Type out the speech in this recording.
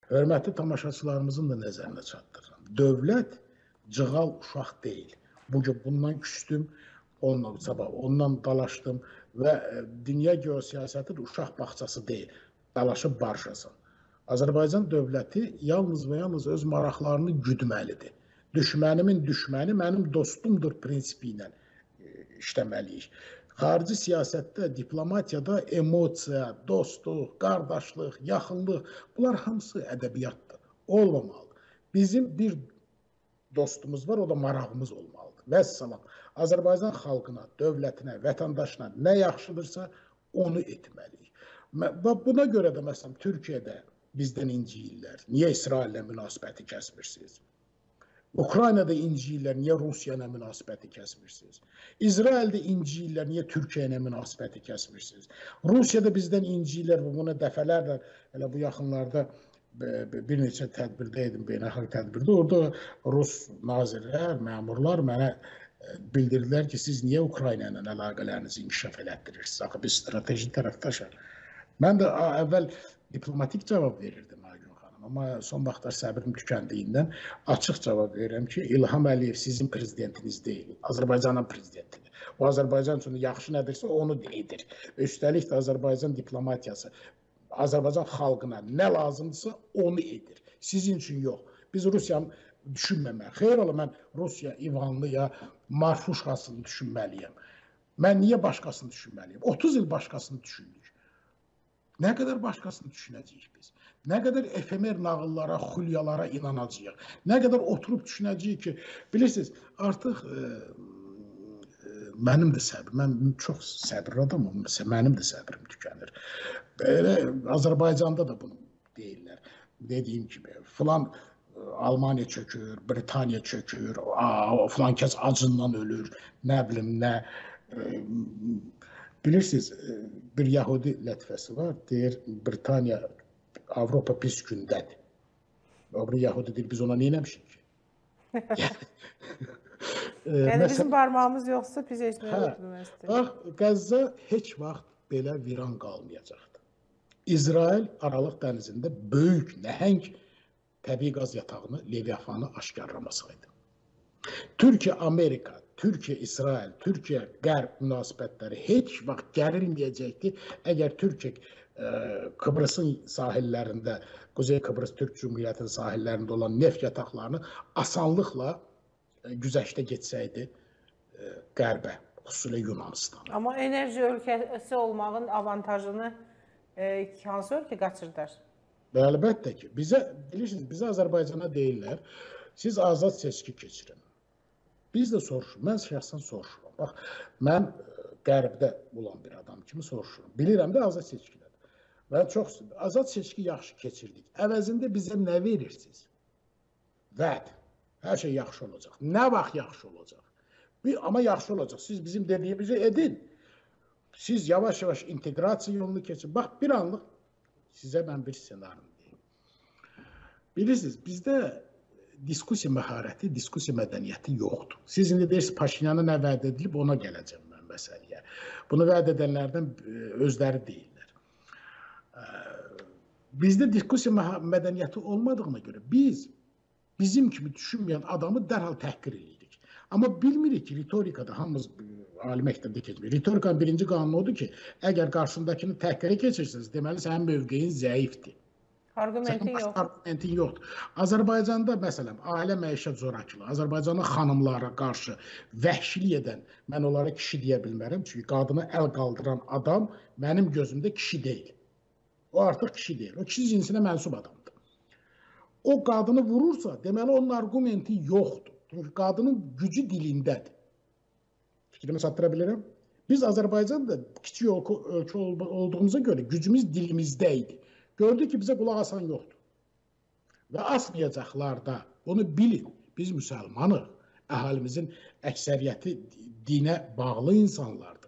Hörmətli tamaşaçılarımızın da nəzərinə çatdırıram. Dövlət cığal uşaq deyil. Bugün bundan küstüm, ondan dalaşdım və dünya geosiyasəti də uşaq bağçası deyil. Dalaşıb barışasın. Azərbaycan dövləti yalnız və yalnız öz maraqlarını güdməlidir. Düşmənimin düşməni mənim dostumdur prinsipi ilə işləməliyik. Xarici siyasətdə, diplomatiyada emosiya, dostluq, qardaşlıq, yaxınlıq, bunlar hamısı ədəbiyyatdır. Olmamalıdır. Bizim bir dostumuz var, o da marağımız olmalıdır. Vəssalam. Azərbaycan xalqına, dövlətinə, vətəndaşına nə yaxşıdırsa onu etməliyik. Buna görə də məsələn Türkiyədə bizdən inciyirlər. Niyə İsraillə münasibəti kəsmirsiniz? Ukraynada inciyirlər, niyə Rusiya ilə münasibəti kəsmirsiniz? İsraildə inciyirlər, niyə Türkiyə ilə münasibəti kəsmirsiniz? Rusiyada bizdən inciyirlər və buna dəfələrlə, elə bu yaxınlarda bir neçə tədbirdə idim, beynəlxalq tədbirdə, orada Rus nazirlər, məmurlar mənə bildirdilər ki, siz niyə Ukrayna ilə əlaqələrinizi inkişaf elətdirirsiniz? Axı biz strateji tərəfdaşıq. Mən də əvvəl diplomatik cavab verirdim. Amma son vaxtlar səbrim tükəndiyindən açıq cavab verirəm ki, İlham Əliyev sizin prezidentiniz deyil, Azərbaycanın prezidentidir. O, Azərbaycan üçün yaxşı nədirsə onu edir. Üstəlik də Azərbaycan diplomatiyası, Azərbaycan xalqına nə lazımdırsa onu edir. Sizin üçün yox. Biz Rusiyanı düşünməmək. Xeyr ola, mən Rusiya, İvanlı ya Marfuşkasını düşünməliyəm. Mən niyə başqasını düşünməliyəm? 30 il başqasını düşündük. Nə qədər başqasını düşünəcəyik biz? Nə qədər efemer nağıllara, xülyalara inanacağıq? Nə qədər oturub düşünəcəyik ki, bilirsiniz, artıq mənim də səbrim, mən çox səbirli adamım, mənim də səbrim tükənir. Azərbaycanda da bunu deyirlər. Dediyim kimi, filan Almaniya çökür, Britaniya çökür, filan kəs acından ölür, nə bilim, nə... Bilirsiniz, bir Yahudi lətifəsi var, deyir, Britaniya, Avropa pis gündədir. O bir Yahudi deyir, biz ona neyləmişik ki? Yəni bizim barmağımız yoxsa biz heç nə yoxdur. Bax, Qəzza heç vaxt belə viran qalmayacaqdır. İsrail Aralıq dənizində böyük, nəhəng təbii qaz yatağını, Leviafanı aşkarlamasaydı. Türkiyə, Amerika, Türkiyə, İsrail, Türkiyə, Qərb münasibətləri heç vaxt gərilməyəcəkdir. Əgər Türkiyə Kıbrısın sahillərində, Quzey Kıbrıs Türk Cumhuriyyətinin sahillərində olan neft yataqlarını asanlıqla güzəştə getsəydi Qərbə, xüsusilə Yunanıstan. Amma enerji ölkəsi olmağın avantajını hansı ölkə qaçırdar? Əlbəttə ki, bilirsiniz, bizə Azərbaycana deyirlər, siz azad seçki keçirin. Biz də soruşurum, mən şəxsən soruşuram. Bax, mən Qərbdə olan bir adam kimi soruşurum. Bilirəm də azad seçkilədir. Və çox azad seçki yaxşı keçirdik. Əvəzində bizə nə verirsiniz? Vəd, hər şey yaxşı olacaq. Nə vaxt yaxşı olacaq? Amma yaxşı olacaq. Siz bizim dediyimizi edin. Siz yavaş-yavaş inteqrasiya yolunu keçin. Bax, bir anlıq sizə mən bir ssenarini deyim. Bilirsiniz, bizdə diskusiya məharəti, diskusiya mədəniyyəti yoxdur. Siz indi deyirsiniz, Paşinyana nə vəd edilib, ona gələcəm mən məsələyə. Bunu vəd edənlərdən özləri deyirlər. Bizdə diskusiya mədəniyyəti olmadığına görə bizim kimi düşünməyən adamı dərhal təhqir edirik. Amma bilmirik ki, ritorikada hamımız ali məktəbdə keçmirik. Ritorikanın birinci qanunu odur ki, əgər qarşındakını təhqirə keçirsiniz, deməli sənin mövqeyin zəifdir. Argumentin yoxdur. Azərbaycanda, məsələn, ailə məişət zorakılığı, Azərbaycanın xanımlara qarşı vəhşilik edən, mən onlara kişi deyə bilmərəm, çünki qadına əl qaldıran adam mənim gözümdə kişi deyil. O artıq kişi deyil, o kişi cinsinə mənsub adamdır. O qadını vurursa, deməli onun argumenti yoxdur. Çünki qadının gücü dilindədir. Fikrimi çatdıra bilirəm. Biz Azərbaycanda kiçik ölkə olduğumuza görə gücümüz dilimizdə idi. Gördük ki, bizə qulaq asan yoxdur. Və asmayacaqlar da, bunu bilin, biz müsəlmanıq. Əhalimizin əksəriyyəti dinə bağlı insanlardır.